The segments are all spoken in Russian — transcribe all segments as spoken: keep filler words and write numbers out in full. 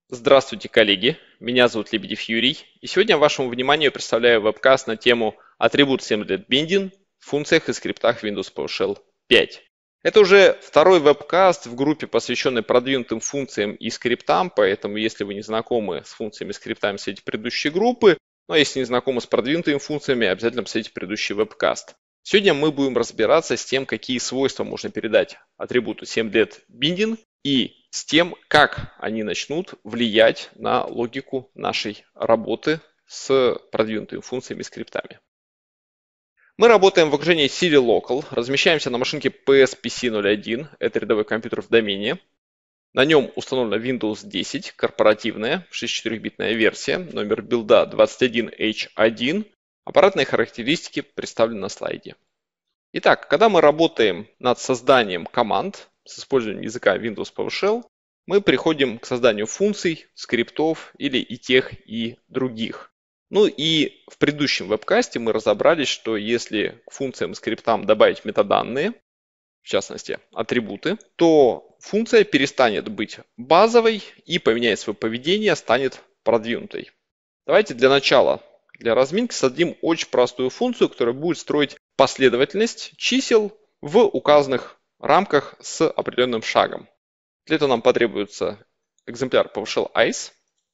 Здравствуйте, коллеги! Меня зовут Лебедев Юрий, и сегодня вашему вниманию представляю вебкаст на тему атрибут Semblet Binding в функциях и скриптах Windows PowerShell пять. Это уже второй вебкаст в группе, посвященной продвинутым функциям и скриптам, поэтому если вы не знакомы с функциями и скриптами, смотрите предыдущие группы, но если не знакомы с продвинутыми функциями, обязательно посмотрите предыдущий вебкаст. Сегодня мы будем разбираться с тем, какие свойства можно передать атрибуту Semblet Binding и с тем, как они начнут влиять на логику нашей работы с продвинутыми функциями и скриптами. Мы работаем в окружении Siri Local, размещаемся на машинке пи эс пи си ноль один, это рядовой компьютер в домене. На нем установлена Windows десять, корпоративная, шестидесятичетырёхбитная версия, номер билда двадцать один эйч один. Аппаратные характеристики представлены на слайде. Итак, когда мы работаем над созданием команд с использованием языка Windows PowerShell, мы приходим к созданию функций, скриптов или и тех, и других. Ну и в предыдущем вебкасте мы разобрались, что если к функциям и скриптам добавить метаданные, в частности атрибуты, то функция перестанет быть базовой и, поменяет свое поведение, станет продвинутой. Давайте для начала, для разминки создадим очень простую функцию, которая будет строить последовательность чисел в указанных рамках с определенным шагом. Для этого нам потребуется экземпляр PowerShell Ice.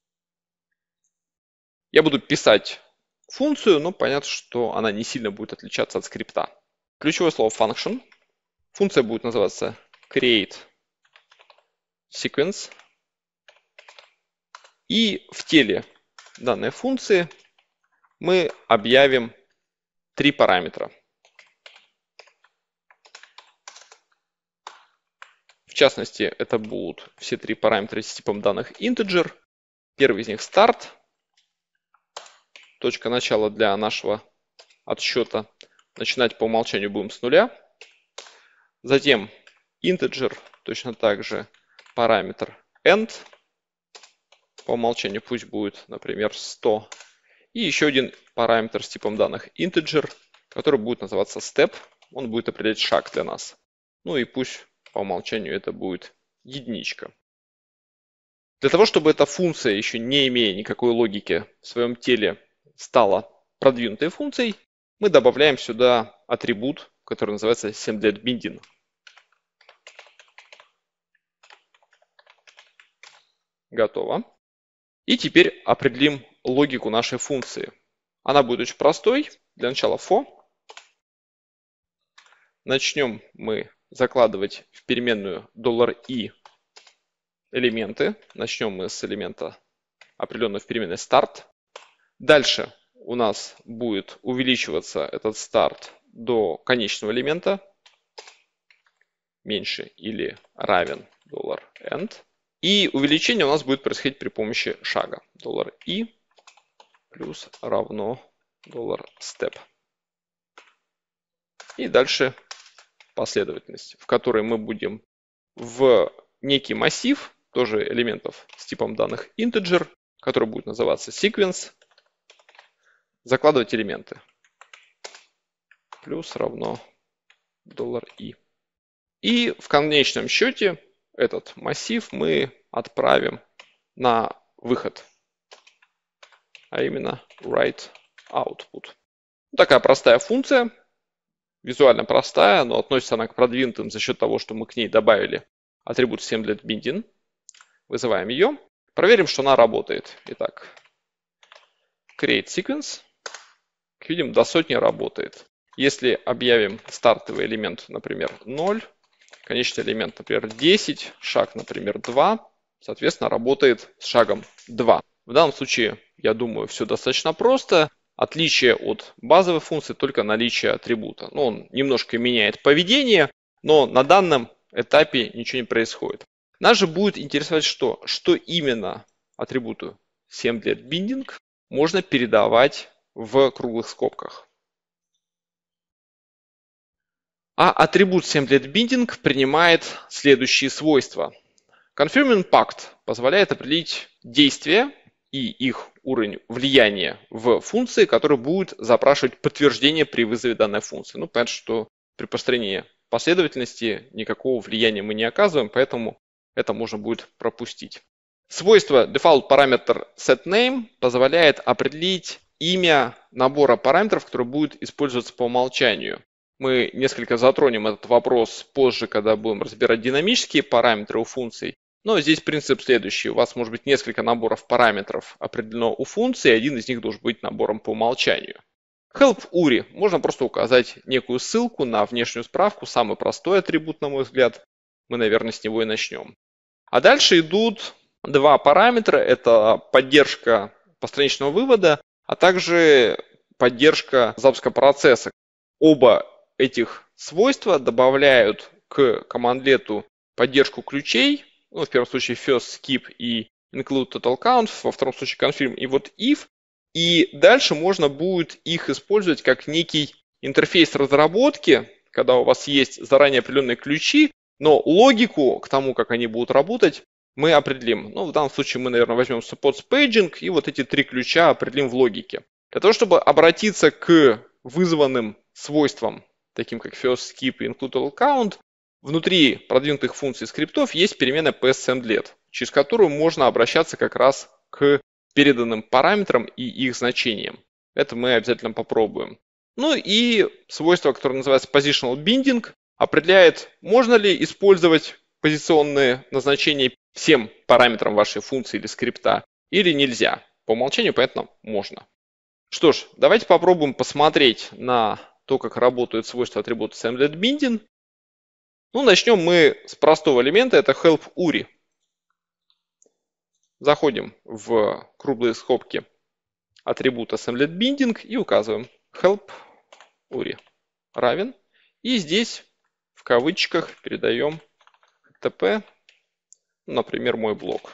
Я буду писать функцию, но понятно, что она не сильно будет отличаться от скрипта. Ключевое слово function. Функция будет называться create sequence. И в теле данной функции мы объявим три параметра. В частности, это будут все три параметра с типом данных integer. Первый из них start. Точка начала для нашего отсчета. Начинать по умолчанию будем с нуля. Затем integer, точно так же параметр end. По умолчанию пусть будет, например, сто. И еще один параметр с типом данных integer, который будет называться step. Он будет определять шаг для нас. Ну и пусть по умолчанию это будет единичка. Для того, чтобы эта функция, еще не имея никакой логики в своем теле, стала продвинутой функцией, мы добавляем сюда атрибут, который называется Semblet Binding. Готово. И теперь определим логику нашей функции. Она будет очень простой. Для начала for. Начнем мы закладывать в переменную $i элементы. Начнем мы с элемента определенного в переменной start. Дальше у нас будет увеличиваться этот start до конечного элемента, меньше или равен $end. И увеличение у нас будет происходить при помощи шага. $i плюс равно $step. И дальше последовательность, в которой мы будем в некий массив, тоже элементов с типом данных integer, который будет называться sequence, закладывать элементы. Плюс равно $i. И в конечном счете этот массив мы отправим на выход, а именно write output. Такая простая функция, визуально простая, но относится она к продвинутым за счет того, что мы к ней добавили атрибут Semblet Binding. Вызываем ее, проверим, что она работает. Итак, create sequence. Как видим, до сотни работает. Если объявим стартовый элемент, например, ноль, конечный элемент, например, десять, шаг, например, два, соответственно, работает с шагом два. В данном случае, я думаю, все достаточно просто. Отличие от базовой функции только наличие атрибута. Ну, он немножко меняет поведение, но на данном этапе ничего не происходит. Нас же будет интересовать что? Что именно атрибуту Semblet Binding можно передавать в круглых скобках. А атрибут Semblet Binding принимает следующие свойства. Confirming Pact позволяет определить действия и их уровень влияния в функции, который будет запрашивать подтверждение при вызове данной функции. Ну, понятно, что при построении последовательности никакого влияния мы не оказываем, поэтому это можно будет пропустить. Свойство default parameter setName позволяет определить имя набора параметров, который будет использоваться по умолчанию. Мы несколько затронем этот вопрос позже, когда будем разбирать динамические параметры у функций. Но здесь принцип следующий. У вас может быть несколько наборов параметров определено у функции, один из них должен быть набором по умолчанию. Help ю ар и. Можно просто указать некую ссылку на внешнюю справку, самый простой атрибут, на мой взгляд. Мы, наверное, с него и начнем. А дальше идут два параметра. Это поддержка постраничного вывода, а также поддержка запуска процесса. Оба этих свойства добавляют к командлету поддержку ключей. Ну, в первом случае first, skip и include total count, во втором случае confirm и вот if. И дальше можно будет их использовать как некий интерфейс разработки, когда у вас есть заранее определенные ключи, но логику к тому, как они будут работать, мы определим. Ну, в данном случае мы, наверное, возьмем supports paging и вот эти три ключа определим в логике. Для того, чтобы обратиться к вызванным свойствам, таким как first, skip и include total count, внутри продвинутых функций скриптов есть переменная psSendlet, через которую можно обращаться как раз к переданным параметрам и их значениям. Это мы обязательно попробуем. Ну и свойство, которое называется positional binding, определяет, можно ли использовать позиционные назначения всем параметрам вашей функции или скрипта, или нельзя. По умолчанию, понятно, можно. Что ж, давайте попробуем посмотреть на то, как работают свойства атрибута SendletBinding. Ну, начнем мы с простого элемента, это help ю ар и. Заходим в круглые скобки атрибута SendletBinding и указываем help ю ар и равен. И здесь в кавычках передаем tp, например, мой блок.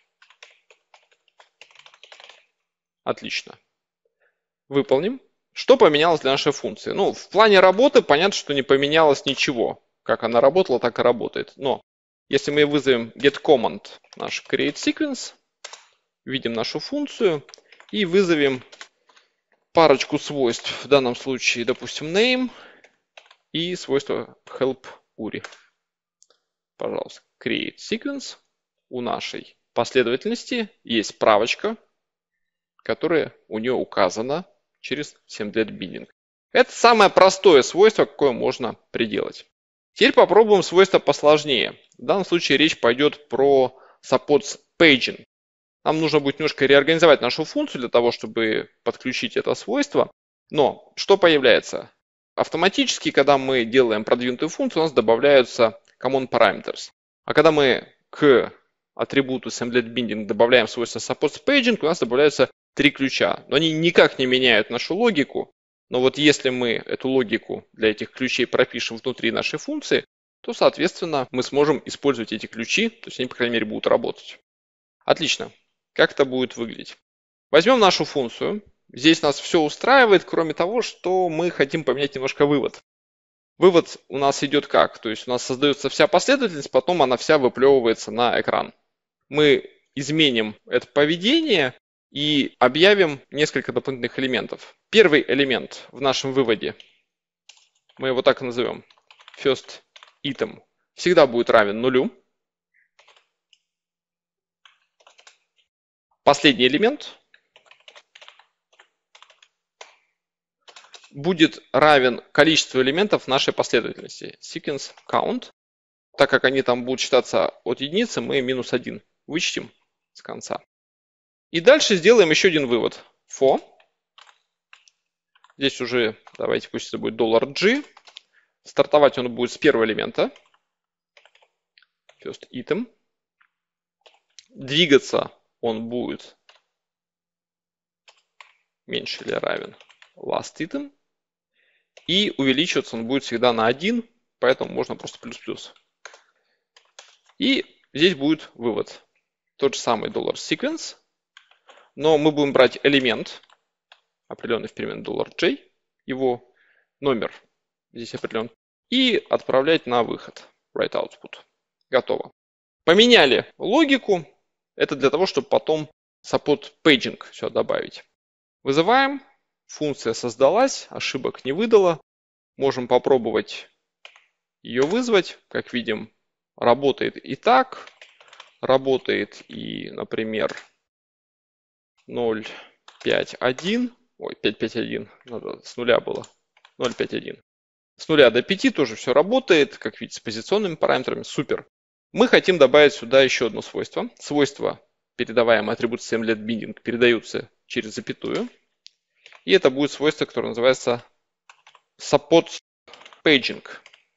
Отлично. Выполним. Что поменялось для нашей функции? Ну, в плане работы понятно, что не поменялось ничего. Как она работала, так и работает. Но если мы вызовем getCommand, наш createSequence, видим нашу функцию и вызовем парочку свойств. В данном случае, допустим, name и свойство help ю ар и. Пожалуйста, createSequence. У нашей последовательности есть справочка, которая у нее указана через SendletBinding. Это самое простое свойство, какое можно приделать. Теперь попробуем свойство посложнее. В данном случае речь пойдет про supports paging. Нам нужно будет немножко реорганизовать нашу функцию для того, чтобы подключить это свойство. Но что появляется? Автоматически, когда мы делаем продвинутую функцию, у нас добавляются common parameters. А когда мы к атрибуту SendletBinding добавляем свойство supports paging, у нас добавляются три ключа. Но они никак не меняют нашу логику. Но вот если мы эту логику для этих ключей пропишем внутри нашей функции, то, соответственно, мы сможем использовать эти ключи, то есть они, по крайней мере, будут работать. Отлично. Как это будет выглядеть? Возьмем нашу функцию. Здесь нас все устраивает, кроме того, что мы хотим поменять немножко вывод. Вывод у нас идет как? То есть у нас создается вся последовательность, потом она вся выплевывается на экран. Мы изменим это поведение и объявим несколько дополнительных элементов. Первый элемент в нашем выводе, мы его так и назовем, first item, всегда будет равен нулю. Последний элемент будет равен количеству элементов нашей последовательности, sequence count. Так как они там будут считаться от единицы, мы минус один вычтем с конца. И дальше сделаем еще один вывод. For. Здесь уже, давайте, пусть это будет $G. Стартовать он будет с первого элемента. First item. Двигаться он будет меньше или равен last item. И увеличиваться он будет всегда на один, поэтому можно просто плюс-плюс. И здесь будет вывод. Тот же самый $sequence. Но мы будем брать элемент, определенный в переменной $J, его номер здесь определен, и отправлять на выход, write output. Готово. Поменяли логику. Это для того, чтобы потом support paging все добавить. Вызываем. Функция создалась, ошибок не выдала. Можем попробовать ее вызвать. Как видим, работает и так, работает и, например, ноль пять один, ой, пять пять один, надо с нуля было, ноль пять один. С нуля до пяти тоже все работает, как видите, с позиционными параметрами, супер. Мы хотим добавить сюда еще одно свойство. Свойства, передаваемые атрибут SameLetBinding, передаются через запятую. И это будет свойство, которое называется Support Paging.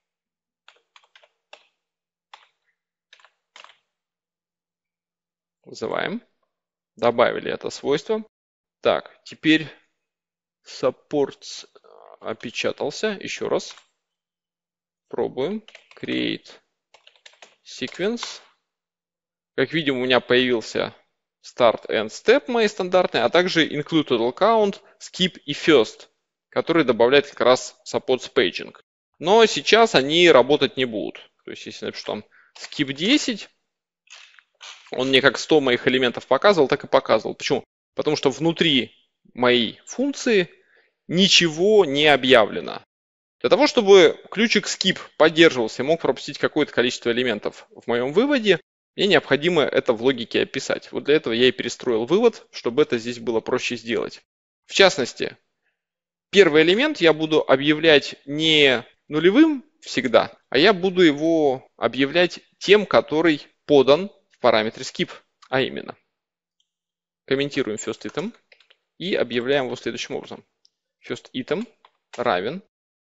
Вызываем. Добавили это свойство. Так, теперь Supports опечатался. Еще раз. Пробуем. Create Sequence. Как видим, у меня появился Start and Step мои стандартные, а также Include Total Count, Skip и First, который добавляет как раз Supports Paging. Но сейчас они работать не будут. То есть, если я напишу там Skip десять, он мне как сто моих элементов показывал, так и показывал. Почему? Потому что внутри моей функции ничего не объявлено. Для того, чтобы ключик skip поддерживался и мог пропустить какое-то количество элементов в моем выводе, мне необходимо это в логике описать. Вот для этого я и перестроил вывод, чтобы это здесь было проще сделать. В частности, первый элемент я буду объявлять не нулевым всегда, а я буду его объявлять тем, который подан в параметре skip, а именно. Комментируем firstItem и объявляем его следующим образом. firstItem равен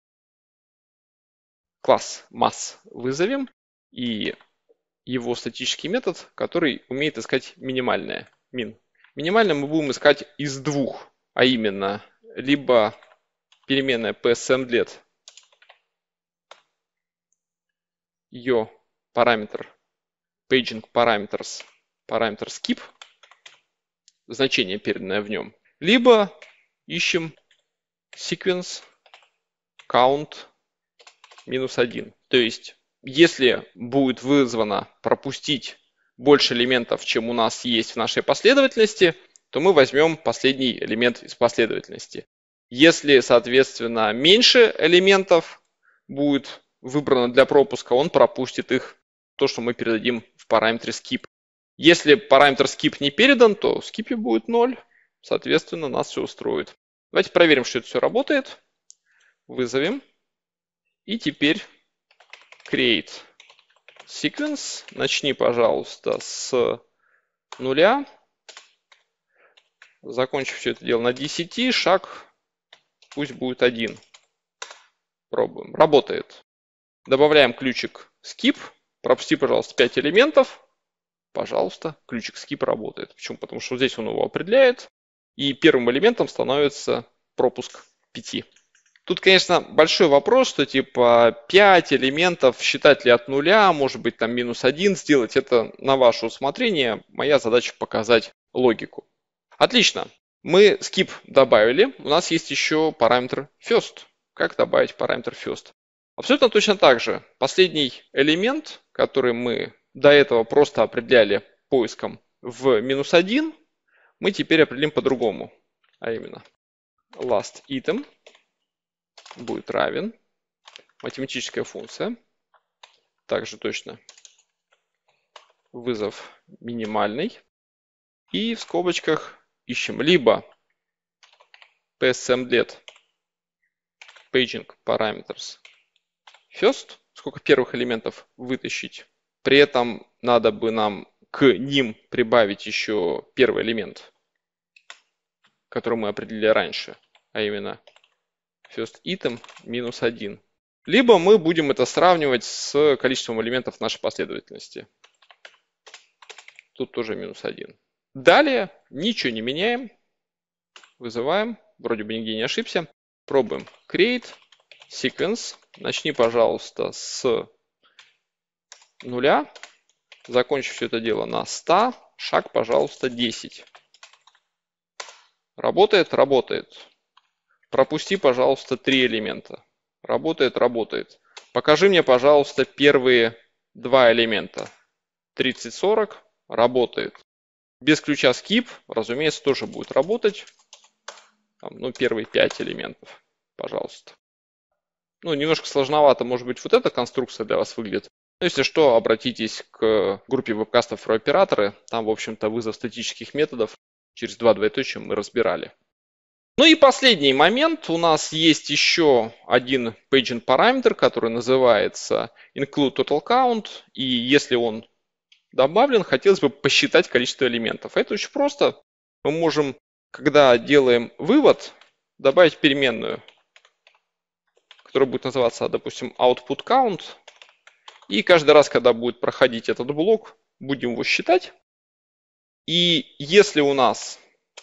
класс mass вызовем и его статический метод, который умеет искать минимальное, min. Минимальное мы будем искать из двух, а именно либо переменная pSamelet, ее параметр paging parameters, параметр skip, значение переданное в нем, либо ищем sequence count минус один. То есть, если будет вызвано пропустить больше элементов, чем у нас есть в нашей последовательности, то мы возьмем последний элемент из последовательности. Если, соответственно, меньше элементов будет выбрано для пропуска, он пропустит их, то, что мы передадим в параметре skip. Если параметр skip не передан, то в skip будет ноль, соответственно, нас все устроит. Давайте проверим, что это все работает. Вызовем. И теперь create sequence. Начни, пожалуйста, с нуля. Закончив все это дело на десяти, шаг пусть будет один. Пробуем. Работает. Добавляем ключик skip. Пропусти, пожалуйста, пять элементов. Пожалуйста, ключик skip работает. Почему? Потому что здесь он его определяет. И первым элементом становится пропуск пяти. Тут, конечно, большой вопрос, что типа пять элементов считать ли от нуля, может быть там минус один сделать. Это на ваше усмотрение. Моя задача показать логику. Отлично. Мы skip добавили. У нас есть еще параметр first. Как добавить параметр first? Абсолютно точно так же. Последний элемент, который мы до этого просто определяли поиском в минус один, мы теперь определим по-другому. А именно last item будет равен математическая функция. Также точно вызов минимальный. И в скобочках ищем либо pSamelet paging parameters first, сколько первых элементов вытащить. При этом надо бы нам к ним прибавить еще первый элемент, который мы определили раньше, а именно firstItem минус один. Либо мы будем это сравнивать с количеством элементов нашей последовательности. Тут тоже минус один. Далее ничего не меняем. Вызываем. Вроде бы нигде не ошибся. Пробуем. Create sequence. Начни, пожалуйста, с нуля. Закончив все это дело на ста. Шаг, пожалуйста, десять. Работает? Работает. Пропусти, пожалуйста, три элемента. Работает? Работает. Покажи мне, пожалуйста, первые два элемента. тридцать сорок. Работает. Без ключа skip, разумеется, тоже будет работать. Там, ну, первые пять элементов, пожалуйста. Ну, немножко сложновато, может быть, вот эта конструкция для вас выглядит. Ну, если что, обратитесь к группе вебкастов про операторы. Там, в общем-то, вызов статических методов через два двоеточия мы разбирали. Ну и последний момент. У нас есть еще один paging параметр, который называется include total count. И если он добавлен, хотелось бы посчитать количество элементов. Это очень просто. Мы можем, когда делаем вывод, добавить переменную, которая будет называться, допустим, output count. И каждый раз, когда будет проходить этот блок, будем его считать. И если у нас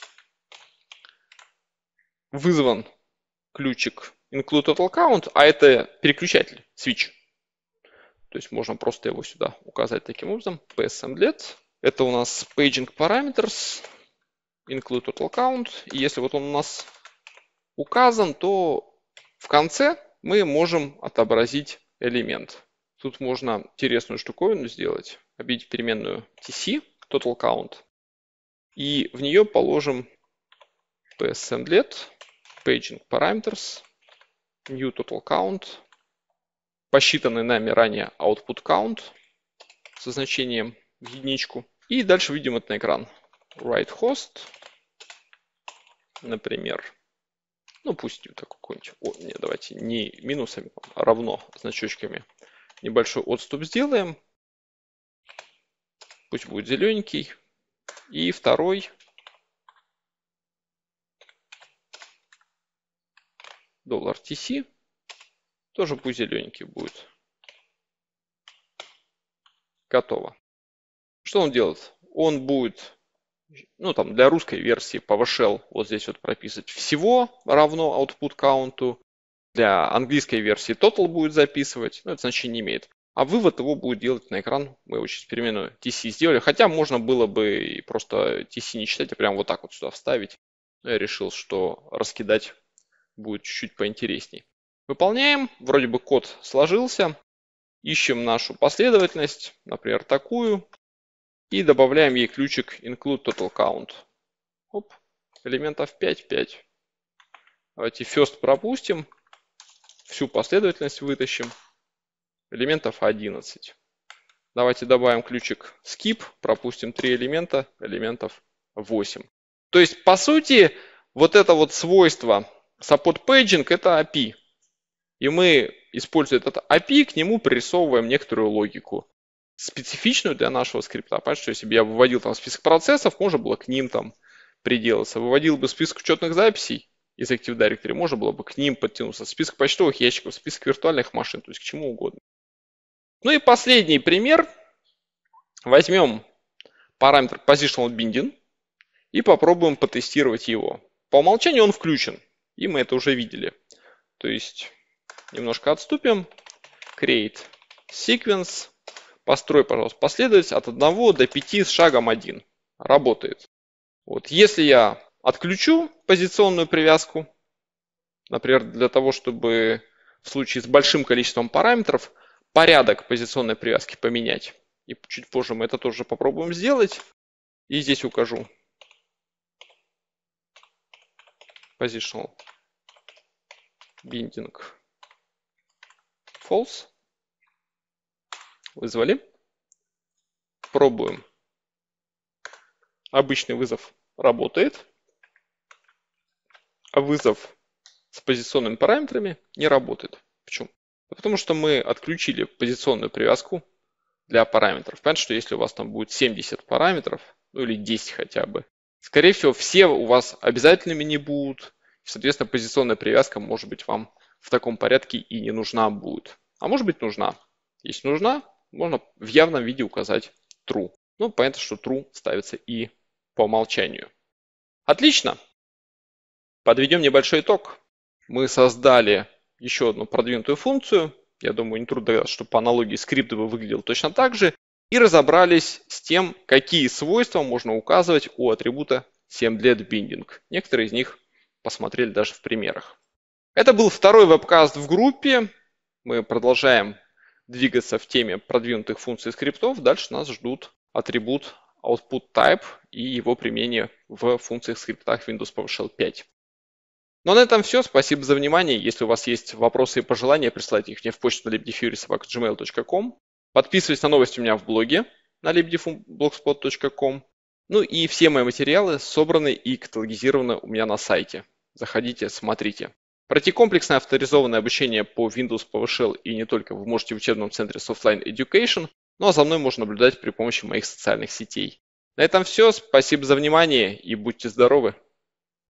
вызван ключик include total count, а это переключатель, switch, то есть можно просто его сюда указать таким образом, psmlet. Это у нас paging parameters, include total count. И если вот он у нас указан, то в конце мы можем отобразить элемент. Тут можно интересную штуковину сделать, объявить переменную tc, total count, и в нее положим psmlet, paging parameters, new total count, посчитанный нами ранее output count со значением в единичку. И дальше видим это на экран. Write host, например. Ну, пусть так какой-нибудь. О, не, давайте не минусами, а равно значочками. Небольшой отступ сделаем. Пусть будет зелененький. И второй. $tc. Тоже пусть зелененький будет. Готово. Что он делает? Он будет, ну там для русской версии PowerShell вот здесь вот прописывать всего равно output count. Для английской версии total будет записывать, но это значение не имеет. А вывод его будет делать на экран. Мы его через переменную tc сделали. Хотя можно было бы и просто tc не читать, а прям вот так вот сюда вставить. Но я решил, что раскидать будет чуть-чуть поинтересней. Выполняем. Вроде бы код сложился. Ищем нашу последовательность, например, такую. И добавляем ей ключик include total count. Оп. Элементов пять, пять. Давайте first пропустим. Всю последовательность вытащим. Элементов одиннадцать. Давайте добавим ключик skip. Пропустим три элемента. Элементов восемь. То есть, по сути, вот это вот свойство support paging — это эй пи ай. И мы, используя этот эй пи ай, к нему пририсовываем некоторую логику, специфичную для нашего скрипта. Понятно, что если бы я выводил там список процессов, можно было к ним там приделаться. Выводил бы список учетных записей из Active Directory, можно было бы к ним подтянуться. Список почтовых ящиков, список виртуальных машин, то есть к чему угодно. Ну и последний пример. Возьмем параметр positional binding и попробуем потестировать его. По умолчанию он включен, и мы это уже видели. То есть немножко отступим. Create sequence. Построй, пожалуйста, последовательность от одного до пяти с шагом один. Работает. Вот. Если я отключу позиционную привязку, например, для того, чтобы в случае с большим количеством параметров порядок позиционной привязки поменять, и чуть позже мы это тоже попробуем сделать, и здесь укажу positional binding false. Вызвали. Пробуем. Обычный вызов работает, а вызов с позиционными параметрами не работает. Почему? Потому что мы отключили позиционную привязку для параметров. Понятно, что если у вас там будет семьдесят параметров, ну или десять хотя бы, скорее всего, все у вас обязательными не будут. Соответственно, позиционная привязка, может быть, вам в таком порядке и не нужна будет. А может быть, нужна. Если нужна, можно в явном виде указать true. Ну, понятно, что true ставится и по умолчанию. Отлично. Подведем небольшой итог. Мы создали еще одну продвинутую функцию. Я думаю, нетрудно догадаться, что по аналогии скрипт бы выглядел точно так же. И разобрались с тем, какие свойства можно указывать у атрибута semblet binding. Некоторые из них посмотрели даже в примерах. Это был второй вебкаст в группе. Мы продолжаем двигаться в теме продвинутых функций скриптов. Дальше нас ждут атрибут output type и его применение в функциях скриптах Windows PowerShell пять. Ну а на этом все. Спасибо за внимание. Если у вас есть вопросы и пожелания, присылайте их мне в почту лебедевфьюри собака джи мейл точка ком. Подписывайтесь на новости у меня в блоге на лебедев блогспот точка ком. Ну и все мои материалы собраны и каталогизированы у меня на сайте. Заходите, смотрите. Пройти комплексное авторизованное обучение по Windows PowerShell и не только вы можете в учебном центре Softline Education, ну а за мной можно наблюдать при помощи моих социальных сетей. На этом все. Спасибо за внимание и будьте здоровы!